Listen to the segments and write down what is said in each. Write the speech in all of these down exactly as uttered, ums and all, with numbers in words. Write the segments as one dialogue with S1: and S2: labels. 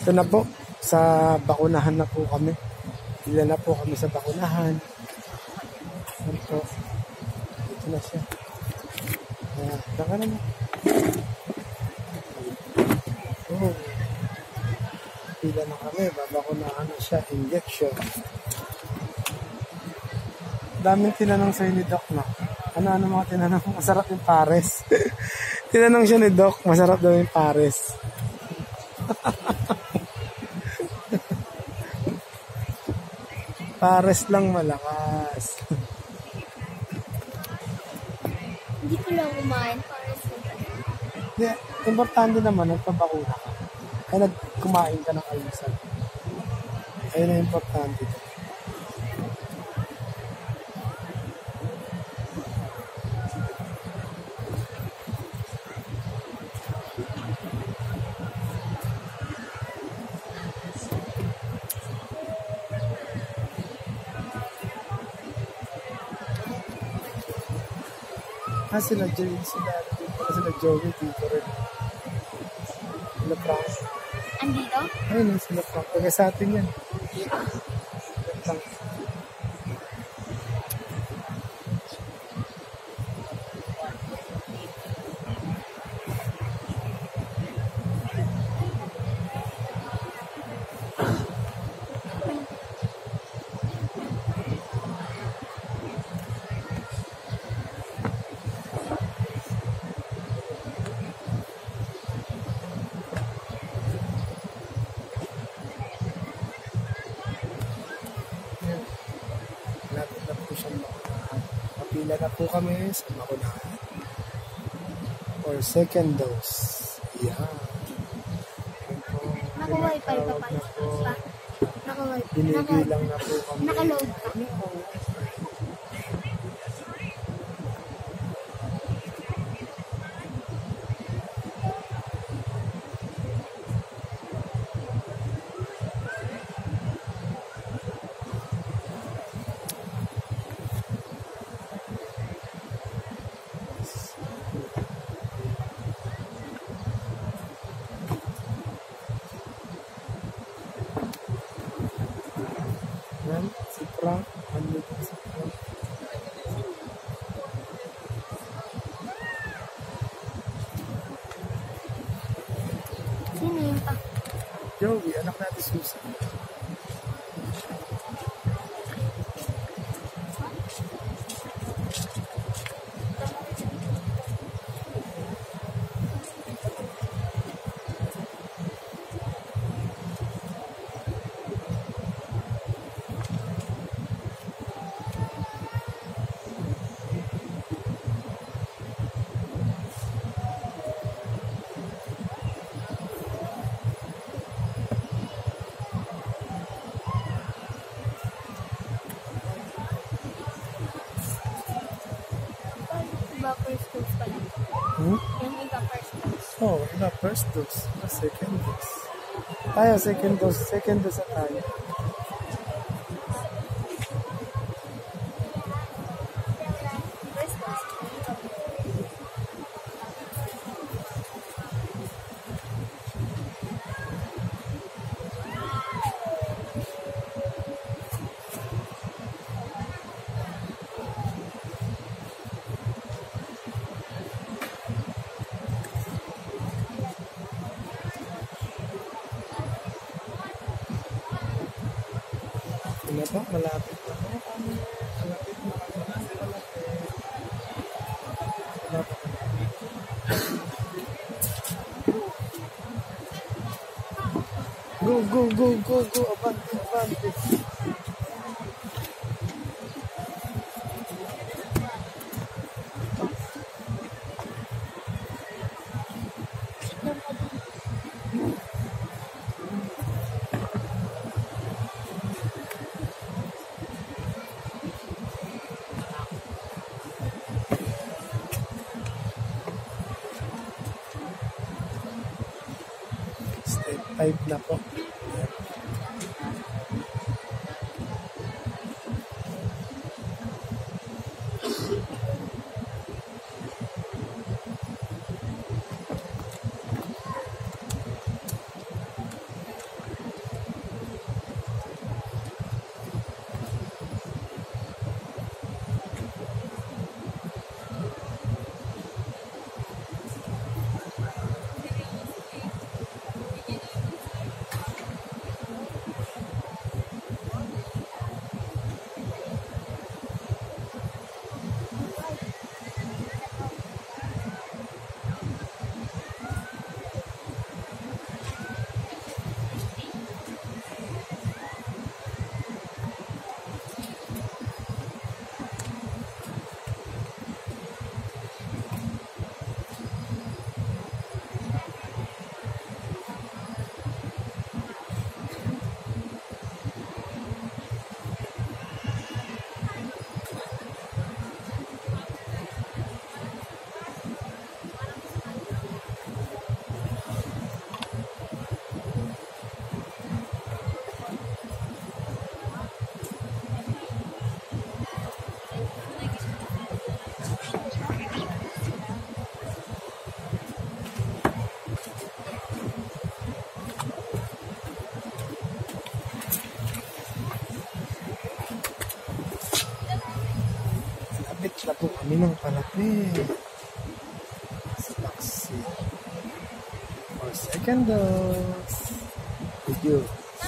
S1: Ito na po, sa bakunahan na po kami. Ila na po kami sa bakunahan. Ito, ito na siya. Ayan, saka naman. Oh. Pila na kami, babakunahan na siya, injection. Daming tinanong sa'yo ni Doc, no? Ano-ano mga tinanong? Masarap yung pares. Tinanong siya ni Doc, masarap daw yung pares. Pares lang malakas.
S2: Hindi ko lang kumain, pares lang.
S1: Yeah, importante naman, nagpabakuna ka. Ay nagkumain ka ng almusal. Ayun ang importante. Ah, sila Joey, sila, sila Joey, dito rin. Sila Frank.
S2: Andito?
S1: Ayun, sila Frank. Taga sa atin yan. Sila Frank. Lapit na po siyang bakunahan. Kapila na po kami sa bakunahan. For second dose. Yan.
S2: Naka-wifi pa pa. Naka-wifi.
S1: Binibilang na po kami.
S2: Naka-load pa.
S1: Yan, si Frank. Ano si Frank?
S2: Sino yun pa?
S1: Joey, anak natin Susan.
S2: Iba first dose pala.
S1: Hmm?
S2: Yung iba first dose.
S1: Oh, iba first dose. Second dose. Tayo, second dose. Second dose na tayo.
S2: First dose.
S1: Ano ba? Malapit na po kami. Malapit na kami. Malapit. Malapit. Go, go, go, go, go. Abante, abante. Step five na po. Inom kalapit. Vaccine. For second dose. With you.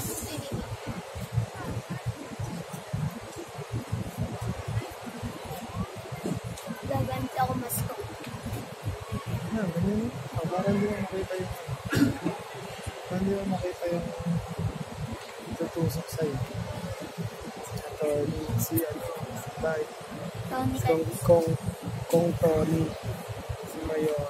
S2: Gaganti ako masko.
S1: Ah, ganyan. Oh, parang hindi mo makita yung parang hindi mo makita yung tutusok sa'yo. Ito, si ano, bye.
S2: Tony
S1: Kung,
S2: Calis.
S1: kung, kung Tony, si Mayor.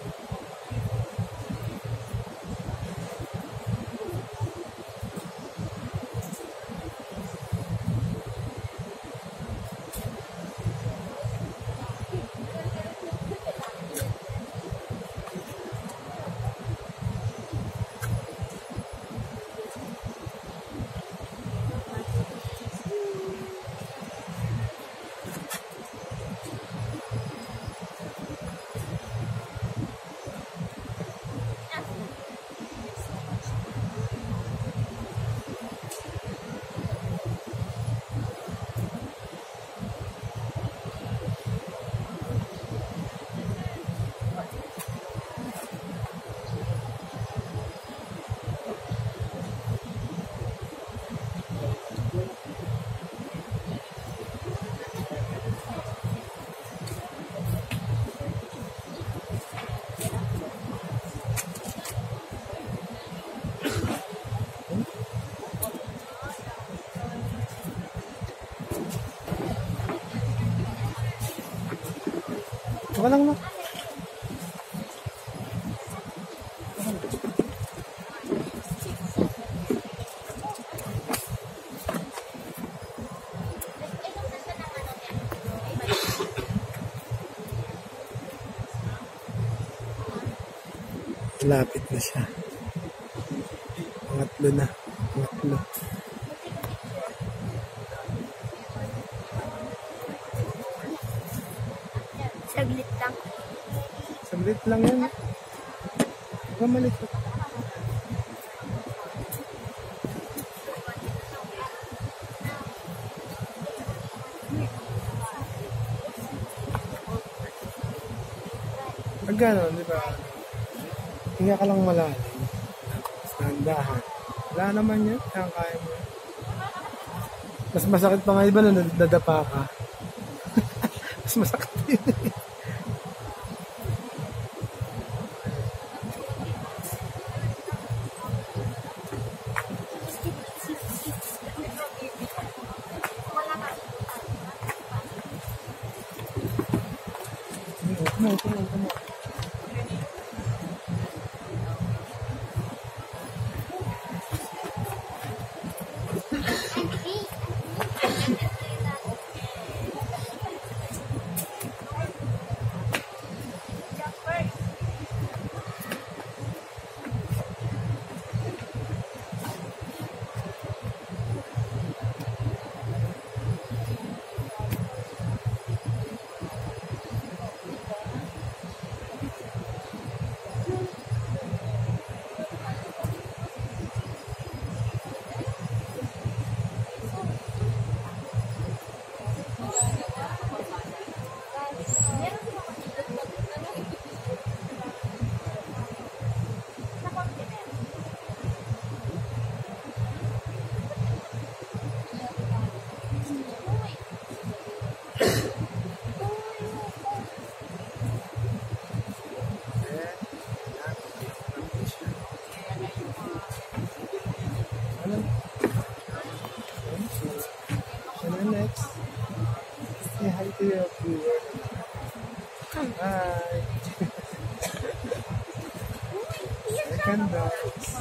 S1: Wala lang na. Lapit na siya. Pangatlo na. Pangatlo.
S2: Saglit lang.
S1: Saglit lang yan. Gamalik ko. Pag gano'n, di ba? Hinga ka lang malalim. Sandahan. Wala naman yun. Kaya kaya mo. Mas masakit pa nga iba na nadapa ka. Mas masakit yun. Come on, come on, come on. Next, say hi to your viewer. Hi. Second dance.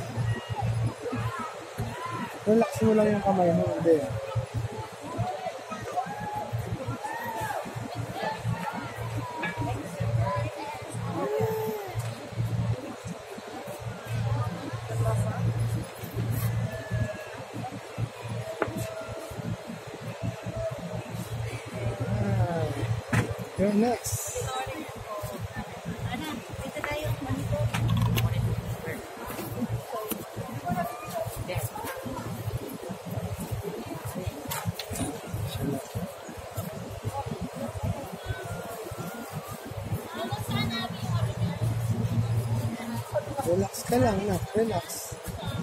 S1: Relax mo lang yung kamay mo, hindi. Very nice.
S2: Ana, ito na yung monitor.
S1: Relax ka lang na, relax.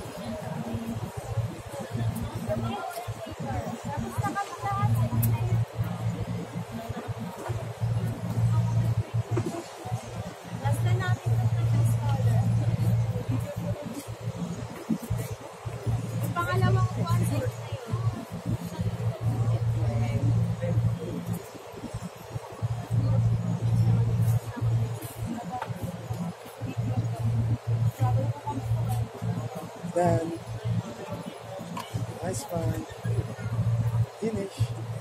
S2: Pangalawang one six na yun.
S1: Done. Nice one. Finish.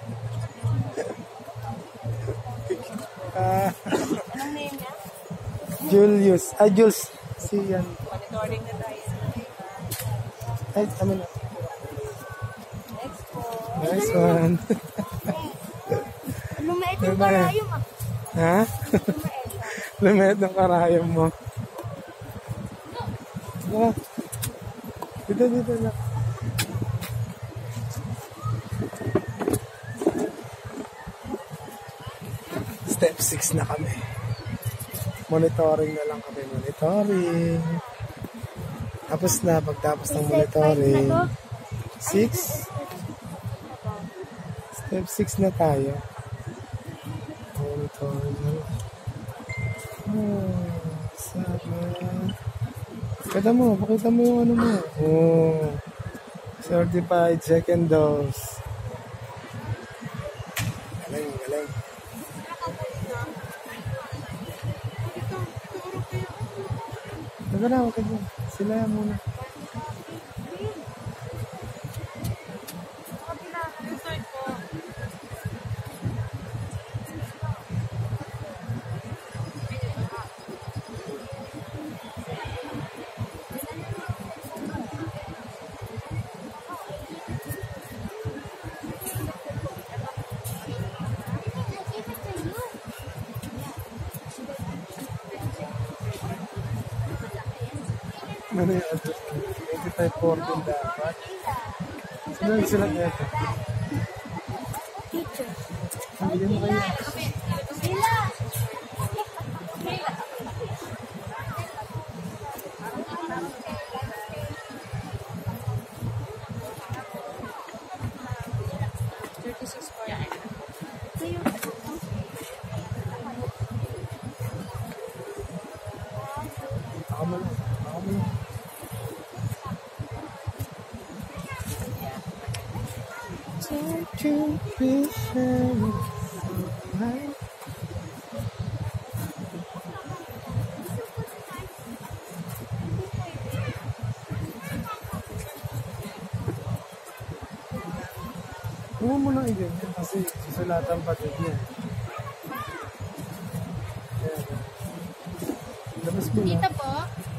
S1: Ah,
S2: Anong name niya?
S1: Julius. Ah, Jules. Si yan.
S2: Monitoring na tayo.
S1: Ay, tama na.
S2: Next po.
S1: Nice one.
S2: Lumait yung
S1: Diba?
S2: karayom ah.
S1: Ha?
S2: Lumait.
S1: Lumet ng karayom mo. Ah. Dito, dito na. Step six na kami. Monitoring na lang kami. Monitoring. Tapos na, pagtapos ng monitoring. six. Step six na tayo. Monitoring na lang. Oh, sama. Pakita mo, pakita mo yung ano mo. Oh, certified second dose. Galing, galing. Teka na, huwag ka dyan. Sila yan muna. Ano yung address? twenty-five fourteen dapat. Sila sila eto.
S2: Teacher.
S1: Bigyan mo kayo.
S2: Sila. thirty-six po yan.
S1: Ako mo lang. Ako mo lang. Two, three, seven, nine. Huwag mo nang i-ganyan kasi susulatan pa din yan. Ayan. Labas ko na.
S2: Dito po.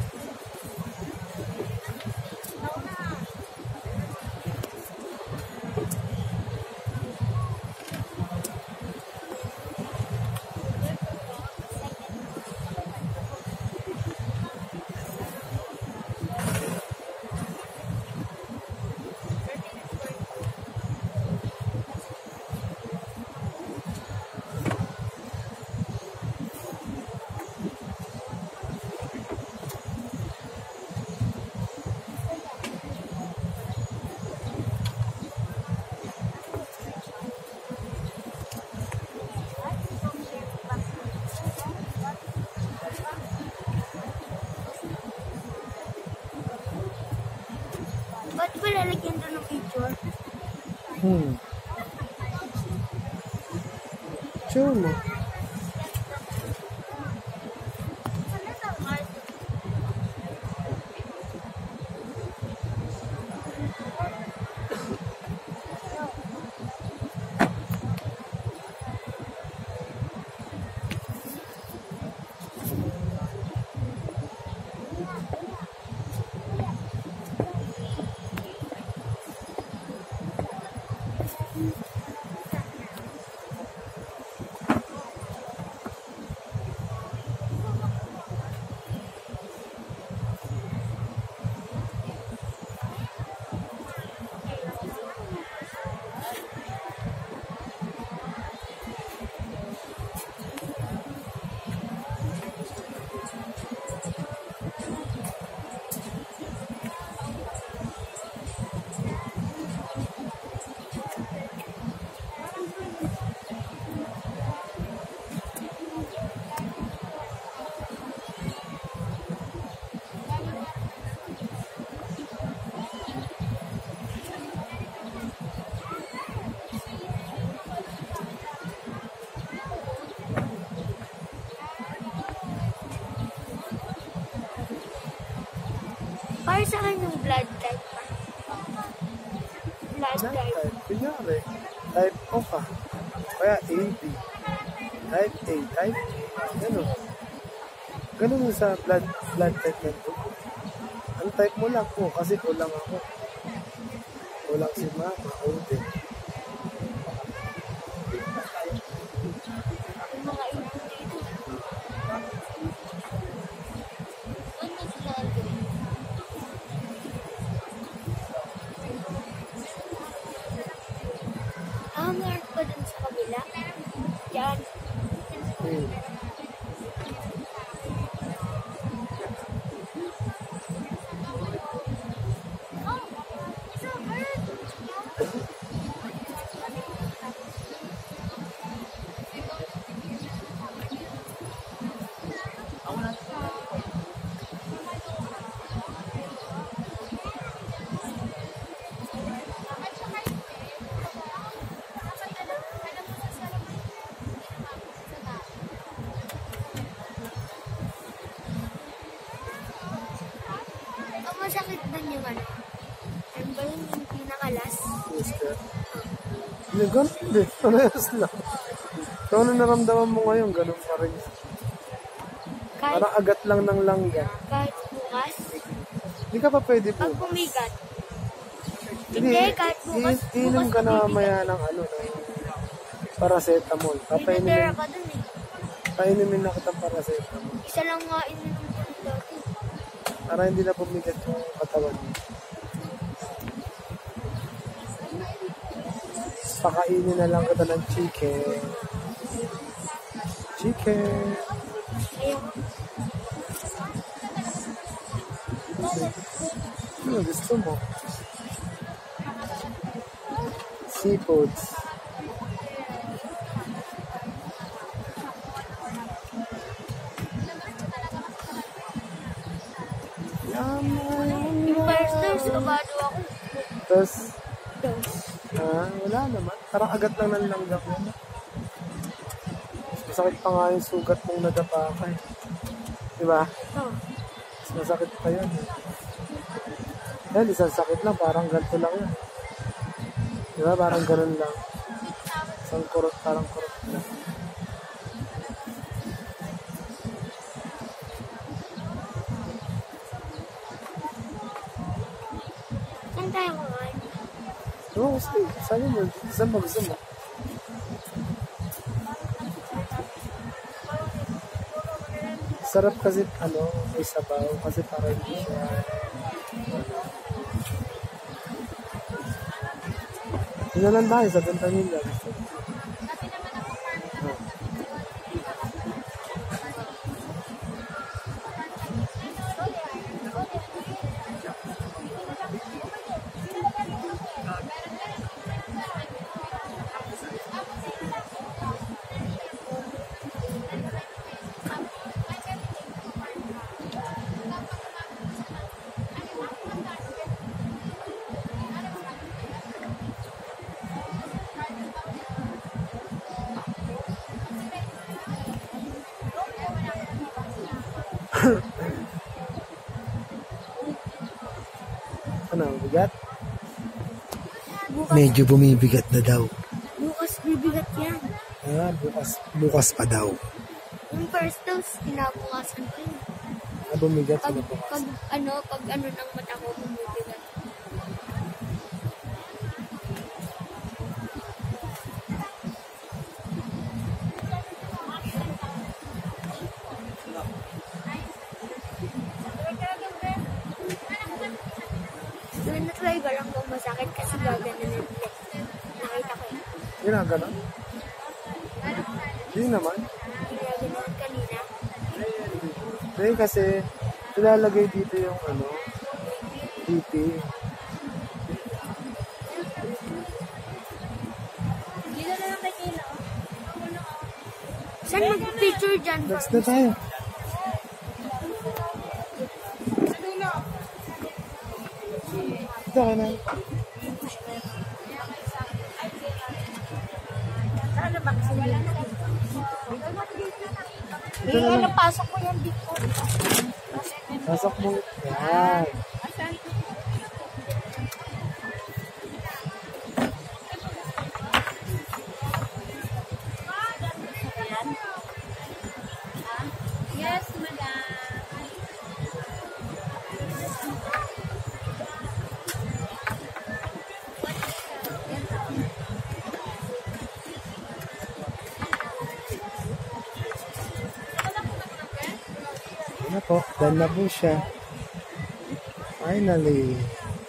S2: Ba't ko lalagyan doon ng picture?
S1: Hmm. Sure mo.
S2: Para sa akin yung blood type pa. Blood
S1: Blood
S2: type.
S1: type. Kunyari, type O ka. Kaya A, B. Type A, type B. Ganun. Ganun yung sa blood, blood type na ito. Ang type mo lang po, kasi kulang ako. Kulang si mama, O din.
S2: Yung mga ito dito. Ano sila ito? Ah, meron pa dun sa kabila. Yan.
S1: Hmm.
S2: Ang masakit dun yung ano. Ano ba yun yung pinakalas?
S1: Mister. Hindi, ganun din. Parehas lang. So, ano naramdaman mo ngayon? Ganun pa rin.
S2: Kahit,
S1: Parang agat lang ng langga.
S2: kahit bukas.
S1: Hindi ka pa pwede po.
S2: Pag pumigat. Hindi, kahit bukas.
S1: i- Iinom ka na mamaya ng ano, ng paracetamol.
S2: Pinatera
S1: Papainumin,
S2: ka dun eh.
S1: painumin na kitang paracetamol.
S2: Isa lang nga ininom ko ng dati.
S1: Para hindi na pumigat yung katawan mo. Pakainin na lang kita ng chicken. Chicken.
S2: Ayun.
S1: Ano gusto mo? Seafoods. Yum, yum,
S2: Yung first dose, kabado ako.
S1: Tapos,
S2: Dose.
S1: ah, wala naman. Parang agat lang ng langgam yun. Mas masakit pa nga yung sugat mong nadapa ka eh. Diba?
S2: Oh.
S1: Mas masakit pa yun eh. Yan, isang sakit lang. Parang ganito lang yun. Diba? Parang ganun lang. Isang kurot, parang kurot lang.
S2: Saan tayo kumain?
S1: Oo, kasi sabi mo, saan mo gusto mo? Sarap kasi, ano, may sabaw. Kasi parang hindi siya... Yun na lang tayo sa Ventanilla. Gusto mo? Ah. Ano, bigat?
S2: Bukas,
S1: Medyo bumibigat na daw.
S2: bukas bibigat yan.
S1: Ah, bukas, bukas pa daw.
S2: Yung first dose, kinabukasan ko yun.
S1: Ah, bumigat
S2: Pag,
S1: sila bukas.
S2: pag, ano, pag ano ng mata ko, bumibigat. Doon na-try ba lang kung masakit kasi gagana na nila. Nakita ko yun.
S1: Ginaganon? Hindi naman.
S2: Ginaganoon kanina.
S1: Hindi kasi, ilalagay dito yung ano, B P.
S2: Saan mag-picture dyan?
S1: Next na tayo. Dito ka na.
S2: Saan ba kasi nila?
S1: Ito na lang.
S2: Napasok ko yan dito.
S1: Pasok mo. Yan. Ano po, done na po siya. Finally.